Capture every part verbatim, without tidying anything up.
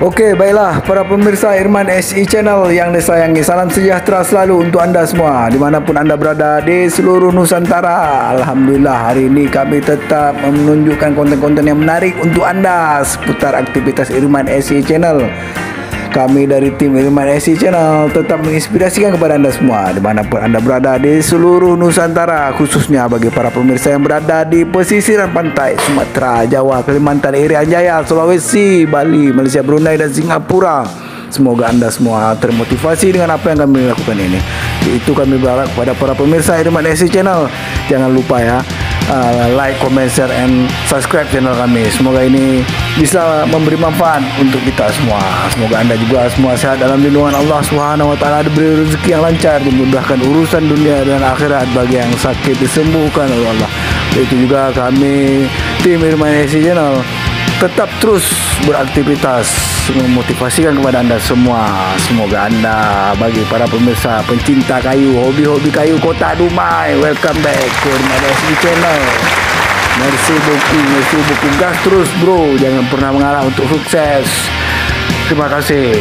Okey, baiklah para pemirsa Irman S E Channel yang disayangi, salam sejahtera selalu untuk anda semua dimanapun anda berada di seluruh Nusantara. Alhamdulillah, hari ini kami tetap menunjukkan konten-konten yang menarik untuk anda seputar aktivitas Irman S E Channel. Kami dari tim Irman S E Channel tetap menginspirasikan kepada anda semua dimanapun anda berada di seluruh Nusantara, khususnya bagi para pemirsa yang berada di pesisiran pantai Sumatera, Jawa, Kalimantan, Irian Jaya, Sulawesi, Bali, Malaysia, Brunei dan Singapura. Semoga anda semua termotivasi dengan apa yang kami lakukan ini. Itu kami berharap kepada para pemirsa Irman S E Channel, jangan lupa ya, uh, like, comment, share, and subscribe channel kami. Semoga ini bisa memberi manfaat untuk kita semua. Semoga anda juga semua sehat dalam lindungan Allah Subhanahu Wa Taala, diberi rezeki yang lancar, dimudahkan urusan dunia dan akhirat, bagi yang sakit disembuhkan oleh Allah. Itu juga kami tim Irman S E Channel tetap terus beraktivitas memotivasikan kepada anda semua. Semoga anda, bagi para pemirsa pencinta kayu, hobi-hobi kayu Kota Dumai, welcome back ke Irman S E Channel. Merci beaucoup, merci beaucoup. Gas terus bro, jangan pernah mengalah untuk sukses. Terima kasih.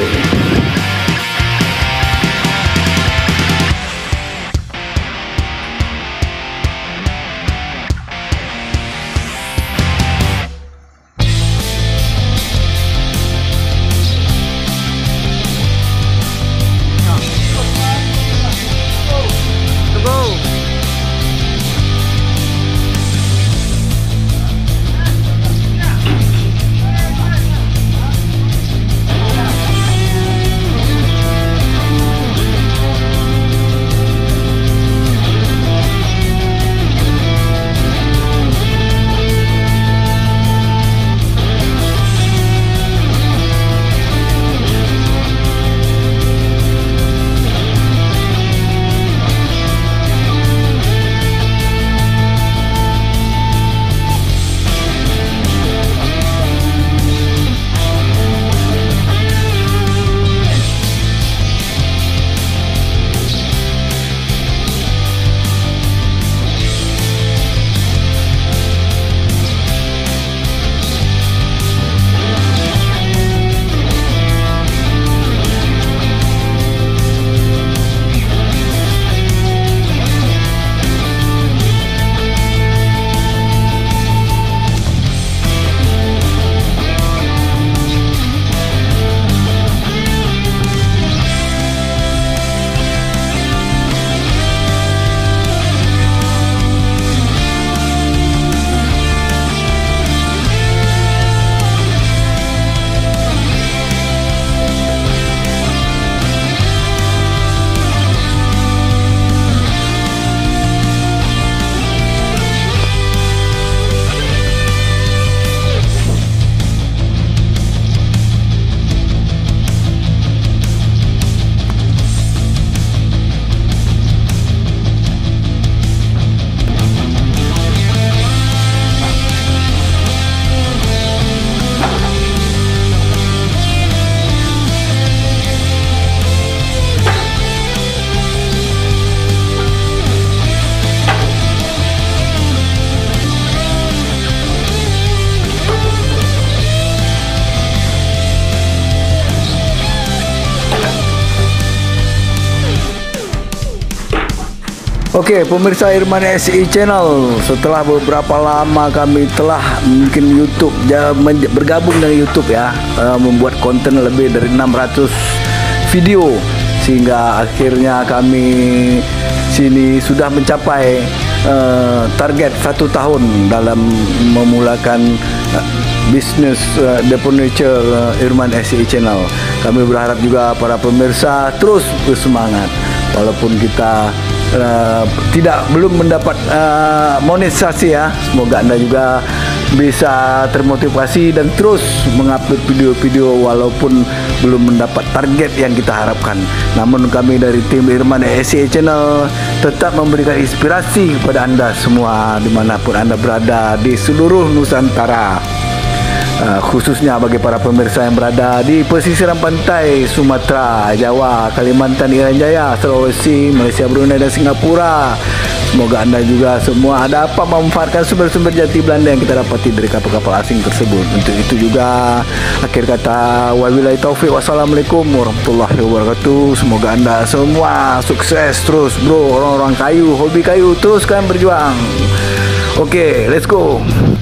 Okey, pemirsa Irman S E Channel, setelah beberapa lama kami telah mungkin YouTube bergabung dengan YouTube ya, membuat konten lebih dari enam ratus video, sehingga akhirnya kami sini sudah mencapai uh, target satu tahun dalam memulakan uh, bisnis uh, The Furniture uh, Irman S E Channel. Kami berharap juga para pemirsa terus bersemangat walaupun kita Uh, tidak belum mendapat uh, monetisasi ya. Semoga anda juga bisa termotivasi dan terus mengupload video-video walaupun belum mendapat target yang kita harapkan. Namun kami dari tim Irman S E Channel tetap memberikan inspirasi kepada anda semua dimanapun anda berada di seluruh Nusantara. Uh, khususnya bagi para pemirsa yang berada di pesisiran pantai Sumatera, Jawa, Kalimantan, Irian Jaya, Sulawesi, Malaysia, Brunei dan Singapura. Semoga anda juga semua dapat memanfaatkan sumber-sumber jati Belanda yang kita dapati dari kapal-kapal asing tersebut. Untuk itu juga akhir kata wabillahi taufik, wassalamualaikum warahmatullahi wabarakatuh. Semoga anda semua sukses terus bro, orang-orang kayu, hobi kayu, teruskan berjuang. Oke, okay, let's go.